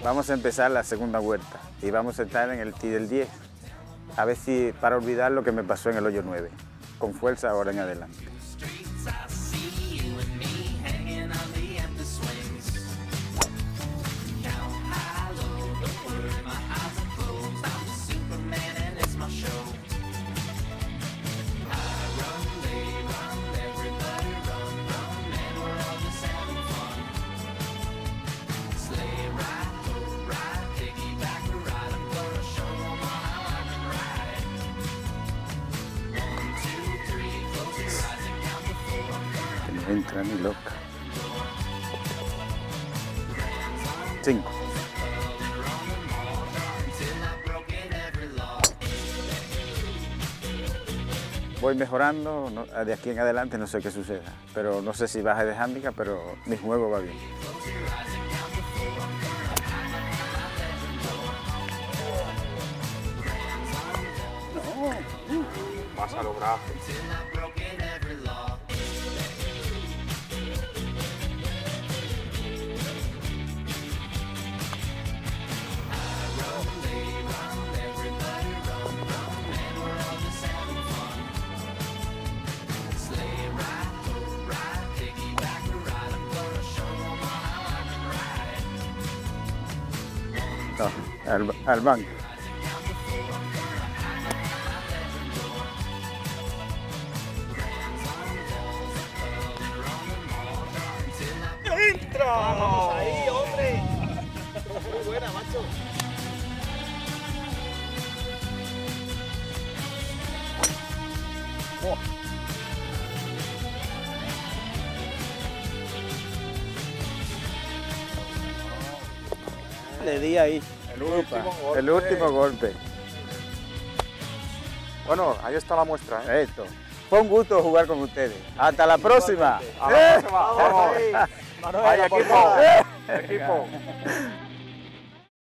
Vamos a empezar la segunda vuelta y vamos a estar en el tee del 10. A ver si para olvidar lo que me pasó en el hoyo 9. Con fuerza ahora en adelante. No entra ni loca. 5. Voy mejorando, de aquí en adelante no sé qué suceda, pero no sé si baje de handicap, pero mi juego va bien. Pasa los brazos. No, al banco. ¡Entra! ¡Vamos ahí, hombre! Muy buena, macho. Oh. Le di ahí. El último golpe. Bueno, ahí está la muestra, ¿eh? Esto. Fue un gusto jugar con ustedes. Hasta la próxima. A la próxima. Vamos. Manuel, ¡Hay por equipo! favor. ¡Equipo!